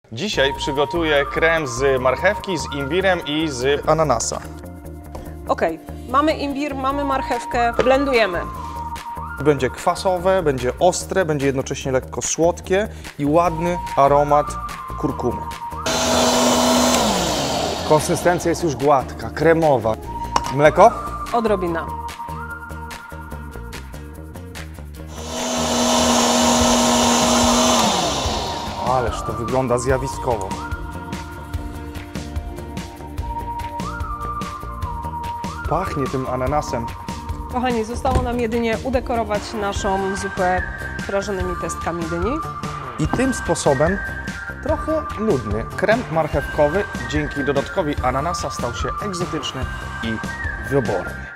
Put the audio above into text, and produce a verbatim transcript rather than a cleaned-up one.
Dzisiaj przygotuję krem z marchewki, z imbirem i z ananasa. Ok, mamy imbir, mamy marchewkę, blendujemy. Będzie kwasowe, będzie ostre, będzie jednocześnie lekko słodkie i ładny aromat kurkumy. Konsystencja jest już gładka, kremowa. Mleko? Odrobina. Ależ to wygląda zjawiskowo. Pachnie tym ananasem. Kochani, zostało nam jedynie udekorować naszą zupę prażonymi pestkami dyni. I tym sposobem trochę nudny krem marchewkowy dzięki dodatkowi ananasa stał się egzotyczny i wyborny.